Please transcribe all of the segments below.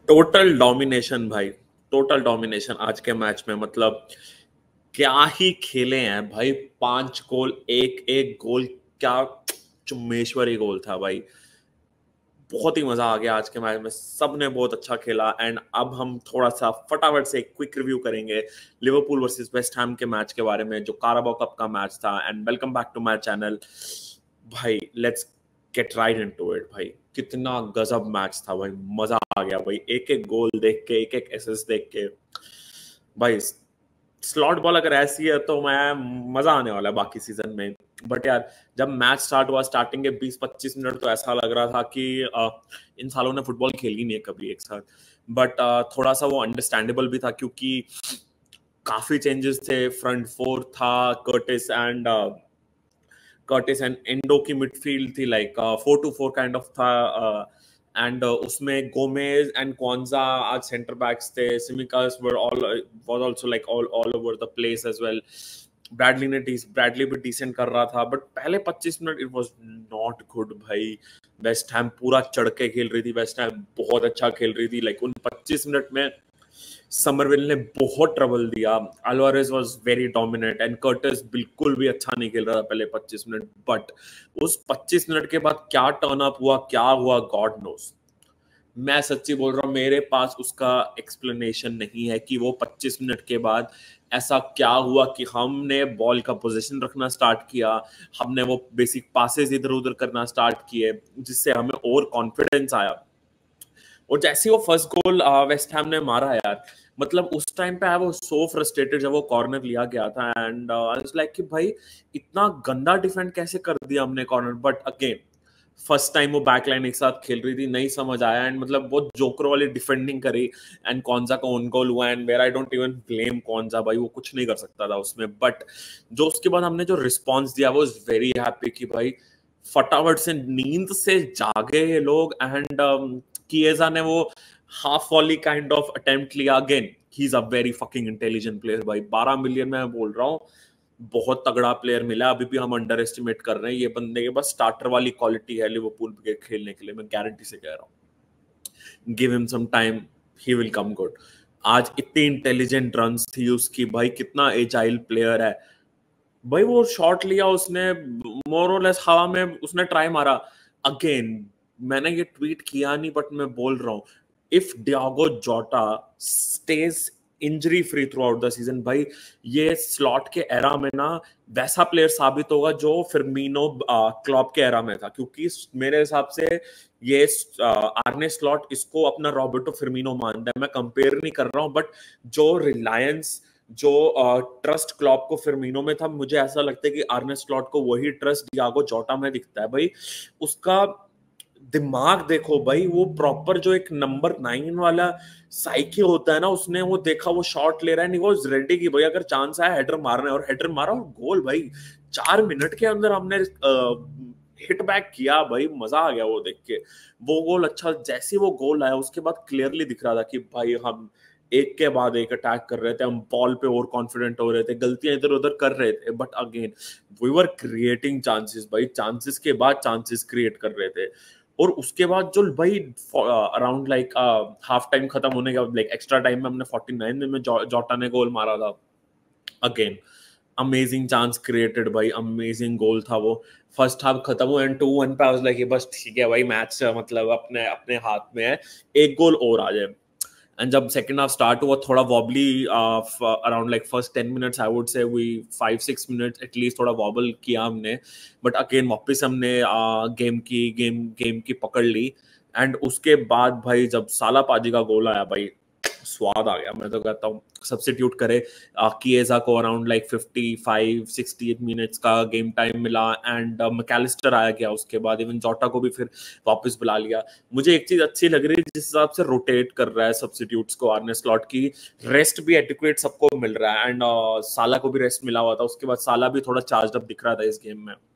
Total domination भाई, total domination आज के मैच में। मतलब क्या ही खेले हैं भाई। 5 गोल, एक एक गोल, क्या चुम्मेश्वरी गोल था भाई। बहुत ही मजा आ गया आज के मैच में, सबने बहुत अच्छा खेला। एंड अब हम थोड़ा सा फटाफट से क्विक रिव्यू करेंगे लिवरपूल वर्सेस वेस्ट हैम के मैच के बारे में, जो काराबाओ कप का मैच था। And welcome back to my channel भाई। Let's get right into it भाई। कितना गजब मैच था भाई, मजा आ गया भाई। एक एक गोल देख के, एक एक एसेस देख के भाई। स्लॉट बॉल अगर ऐसी है तो मैं मजा आने वाला है बाकी सीजन में। बट यार, जब मैच स्टार्ट हुआ, स्टार्टिंग के 20-25 मिनट तो ऐसा लग रहा था कि इन सालों ने फुटबॉल खेली नहीं है कभी एक साथ। बट थोड़ा सा वो अंडरस्टैंडेबल भी था, क्योंकि काफी चेंजेस थे। फ्रंट फोर था, कर्टिस एंड एंडो की मिडफील्ड थी, लाइक 4-2-4 काइंड ऑफ था। एंड उसमें गोमेज एंड क्वांजा आज सेंटर बैक्स थे। Tsimikas was also like all over the place as well. Bradley भी डिसेंट कर रहा था, बट पहले 25 minute it was not good भाई। वेस्ट हैम पूरा चढ़ के खेल रही थी, वेस्ट हैम बहुत अच्छा खेल रही थी। लाइक उन 25 मिनट में समरविल ने बहुत ट्रबल दिया। Alvarez was very dominant and Curtis बिल्कुल भी अच्छा नहीं खेल रहा था पहले 25 मिनट। बट उस 25 मिनट के बाद क्या टर्न अप हुआ, क्या हुआ, गॉड नोस। मैं सच्ची बोल रहा हूँ, मेरे पास उसका एक्सप्लेनेशन नहीं है कि वो 25 मिनट के बाद ऐसा क्या हुआ कि हमने बॉल का पोजीशन रखना स्टार्ट किया, हमने वो बेसिक पासेस इधर उधर करना स्टार्ट किए, जिससे हमें और कॉन्फिडेंस आया। और जैसे वो फर्स्ट गोल वेस्ट हैम ने मारा यार, मतलब उस टाइम पे आई वाज सो फ्रस्ट्रेटेड जब वो कॉर्नर लिया गया था। एंड आई वाज लाइक कि भाई इतना गंदा डिफेंड कैसे कर दिया हमने corner. But again, first time वो बैकलाइन एक साथ खेल रही थी, नहीं समझ आया। एंड मतलब वो जोकर वाली डिफेंडिंग करी एंड कौनसा का ओन गोल हुआ। And where I don't even blame कौनसा भाई, वो कुछ नहीं कर सकता था उसमें। बट जो उसके बाद हमने जो रिस्पॉन्स दिया, वो इज वेरी हैप्पी कि भाई फटाफट से नींद से जागे ये लोग। एंड किएजा ने वो half volley kind of attempt लिया। Again he is a very fucking intelligent player भाई। 12 मिलियन में मैं बोल रहा हूँ, बहुत तगड़ा प्लेयर मिला। अभी भी हम अंडर एस्टिमेट कर रहे हैं ये बंदे के पास स्टार्टर वाली क्वालिटी है लिवरपूल के खेलने के लिए, मैं गारंटी से कह रहा हूँ। Give him some time, he will come good. आज इतनी इंटेलिजेंट रन्स थी उसकी भाई, कितना एजाइल प्लेयर है भाई। वो शॉट लिया उसने, मोर और लेस हवा में उसने ट्राई मारा। अगेन, मैंने ये ट्वीट किया नहीं बट मैं बोल रहा हूँ, if Diogo Jota stays injury free throughout the season भाई, ये स्लॉट के एरा में ना वैसा प्लेयर साबित होगा जो फिरमीनो क्लॉप के एरा में था। क्योंकि मेरे हिसाब से ये आर्ने स्लॉट इसको अपना रॉबर्टो फिरमीनो मानता है। मैं कंपेयर नहीं कर रहा हूँ, बट जो रिलायंस, जो ट्रस्ट क्लॉप को फिरमीनो में था, मुझे ऐसा लगता है कि आर्ने स्लॉट को वही ट्रस्ट डियागो जोटा में दिखता है भाई। उसका दिमाग देखो भाई, वो प्रॉपर जो एक नंबर 9 वाला साइकी होता है ना, उसने वो देखा, वो शॉट ले रहा है, नहीं वो रेडी की भाई अगर चांस आया हेडर मारना है, और हेडर मारा और गोल भाई। 4 मिनट के अंदर हमने हिट बैक किया भाई, मजा आ गया वो देख के। वो गोल अच्छा, जैसे वो गोल आया उसके बाद क्लियरली दिख रहा था कि भाई हम एक के बाद एक अटैक कर रहे थे, हम बॉल पे और कॉन्फिडेंट हो रहे थे, गलतियां इधर उधर कर रहे थे, but again we were creating chances भाई, चांसेस के बाद चांसेस क्रिएट कर रहे थे। और उसके बाद जो भाई अराउंड लाइक हाफ टाइम खत्म होने के बाद, लाइक एक्स्ट्रा टाइम में हमने 49 में जोटा ने गोल मारा था। अगेन अमेजिंग चांस क्रिएटेड भाई, अमेजिंग गोल था वो। फर्स्ट हाफ खत्म हुआ एंड 2-1 पे, आई वाज लाइक बस ठीक है भाई, मैच मतलब अपने अपने हाथ में है, एक गोल और आ जाए। एंड जब सेकंड हाफ स्टार्ट हुआ, थोड़ा wobbly around like first 10 minutes, I would say we 5-6 minutes at least थोड़ा वॉबल किया हमने। बट अगेन वापस हमने गेम की पकड़ ली। एंड उसके बाद भाई जब साला पाजी का गोल आया भाई, स्वाद आ गया। मैं तो कहता हूँ सब्स्टिट्यूट करे किएजा को अराउंड लाइक 55-68 मिनट्स का गेम टाइम मिला। एंड मैकेलिस्टर आया गया उसके बाद, इवन जोटा को भी फिर वापस बुला लिया। मुझे एक चीज अच्छी लग रही है, जिस हिसाब से रोटेट कर रहा है सब्स्टिट्यूट्स को आर्ने स्लॉट की, रेस्ट भी एडिक्वेट सबको मिल रहा है। एंड साला को भी रेस्ट मिला हुआ था, उसके बाद साला भी थोड़ा चार्ज अप दिख रहा था इस गेम में।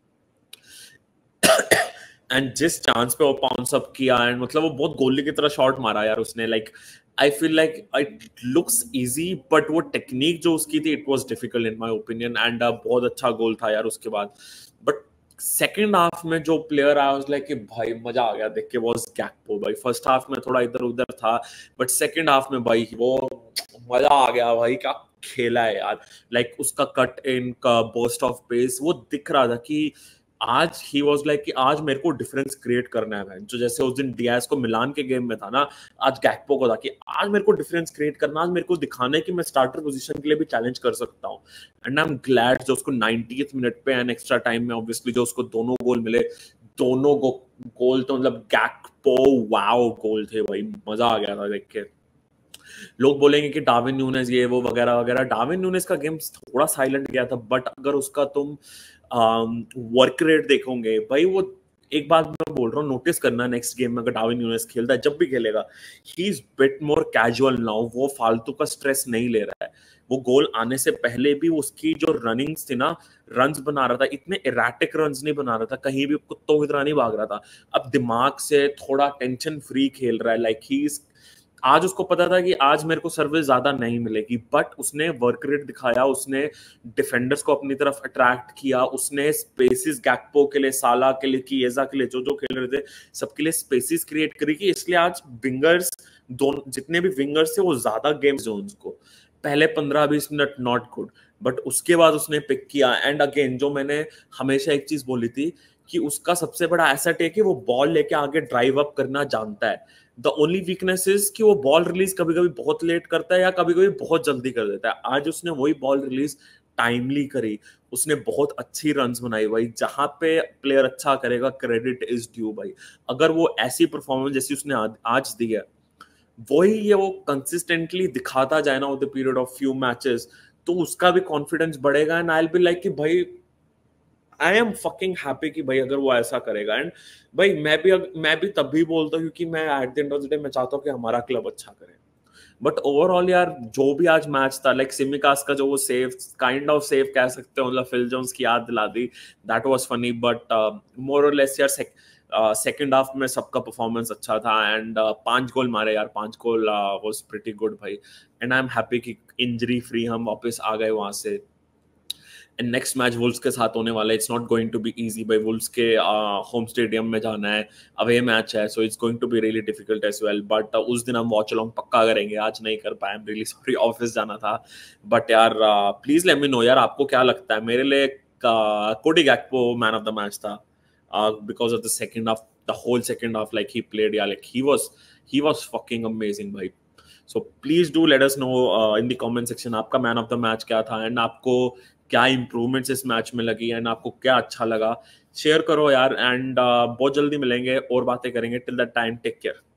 एंड जिस चांस पे वो पाउंस अप किया, एंड मतलब वो बहुत गोली की तरह शॉट मारा यार उसने। Like I feel like it looks easy, but वो टेक्निक जो उसकी थी, it was difficult in my opinion. And बहुत अच्छा गोल था यार उसके बाद। बट सेकंड हाफ में जो प्लेयर आया, वाज लाइक कि भाई मजा आ गया देख के, वाज गैक्पो भाई। फर्स्ट हाफ में थोड़ा इधर उधर था, बट सेकंड हाफ में भाई वो मजा आ गया भाई, क्या खेला है यार। लाइक उसका कट इन का बर्स्ट ऑफ पेस, वो दिख रहा था कि आज ही वाज लाइक कि आज मेरे को डिफरेंस क्रिएट करना है भाई। जो जैसे उस दिन डियाज को मिलान के गेम में था ना, आज गैक्पो को था कि आज मेरे को डिफरेंस क्रिएट करना, आज मेरे को दिखाना है कि मैं स्टार्टर पोजीशन के लिए भी चैलेंज कर सकता हूँ। एंड आई एम ग्लैड जो उसको 90th मिनट पे एंड एक्स्ट्रा टाइम में ऑब्वियसली जो उसको दोनों गोल मिले, दोनों गोल तो मतलब गैक्पो वाओ गोल थे भाई, मजा आ गया था देख के। लोग बोलेंगे कि डार्विन न्यूनेस ये वो वगैरह वगैरह, डार्विन न्यूनेस का गेम थोड़ा साइलेंट गया था, बट अगर उसका तुम वर्क रेट देखोगे भाई, वो एक बात मैं बोल रहा हूँ, नोटिस करना नेक्स्ट गेम में अगर डार्विन न्यूनेस खेलता है, जब भी खेलेगा, he is bit more casual now. वो फालतू का स्ट्रेस नहीं ले रहा है। वो गोल आने से पहले भी उसकी जो रनिंग्स थी ना, रन्स बना रहा था, इतने इराटिक रन्स नहीं बना रहा था, कहीं भी कुत्तों की तरह नहीं भाग रहा था। अब दिमाग से थोड़ा टेंशन फ्री खेल रहा है। लाइक ही आज उसको पता था कि आज मेरे को सर्विस ज्यादा नहीं मिलेगी, बट उसने वर्क रेट दिखाया, उसने डिफेंडर्स को अपनी तरफ अट्रैक्ट किया, उसने स्पेसिस गैक्पो के लिए, साला के लिए, किएजा के लिए, जो जो खेल रहे थे सबके लिए स्पेसिस क्रिएट करी कि इसलिए आज विंगर्स दोनों जितने भी विंगर्स थे वो ज्यादा गेम जोन्स को, पहले 15-20 मिनट नॉट गुड, बट उसके बाद उसने पिक किया। एंड अगेन जो मैंने हमेशा एक चीज बोली थी कि उसका सबसे बड़ा एसेट है कि वो बॉल लेके आगे ड्राइव अप करना जानता है। द ओनली वीकनेस इज कि वो बॉल रिलीज कभी कभी बहुत लेट करता है या कभी कभी बहुत जल्दी कर देता है। आज उसने वही बॉल रिलीज टाइमली करी, उसने बहुत अच्छी रन्स बनाई भाई। जहां पे प्लेयर अच्छा करेगा, क्रेडिट इज ड्यू भाई। अगर वो ऐसी परफॉर्मेंस जैसी उसने आज दी है, वही ये वो कंसिस्टेंटली दिखाता जाए ना over the period of few matches, तो उसका भी कॉन्फिडेंस बढ़ेगा। And I will be like कि भाई आई एम फकिंग हैप्पी कि भाई अगर वो ऐसा करेगा। एंड भाई मैं भी तब भी बोलता हूँ क्योंकि मैं at the end of the day मैं चाहता हूँ कि हमारा क्लब अच्छा करे। बट ओवरऑल यार जो भी आज मैच था, लाइक सिमिकास का जो वो सेव, काइंड ऑफ सेव कह सकते हो, मतलब फिल जोन्स की याद दिला दी, that was funny. But more और लेस यार सेकंड हाफ में सबका परफॉर्मेंस अच्छा था। एंड 5 गोल मारे यार, 5 गोल वाज प्रीटी गुड भाई। एंड आई एम हैप्पी कि इंजरी फ्री हम वापस आ गए वहां से। एंड नेक्स्ट मैच वुल्स के साथ होने वाला है। It's not going to be easy भाई, वुल्स के होम स्टेडियम में जाना है, अवे मैच है, so it's going to be really difficult as well. But उस दिन हम वॉच अलोंग पक्का करेंगे, आज नहीं कर पाए, I am really sorry, office जाना था। बट यार प्लीज लेट मी नो यार, आपको क्या लगता है? मेरे लिए Cody Gakpo man of the match था because of the second half, the whole second half, like he played यार, like he was fucking amazing भाई। So please do let us know in the comment section आपका man of the match क्या था, and आपको क्या improvements इस match में लगी, एंड आपको क्या अच्छा लगा, शेयर करो यार। एंड बहुत जल्दी मिलेंगे और बातें करेंगे। Till that time take care.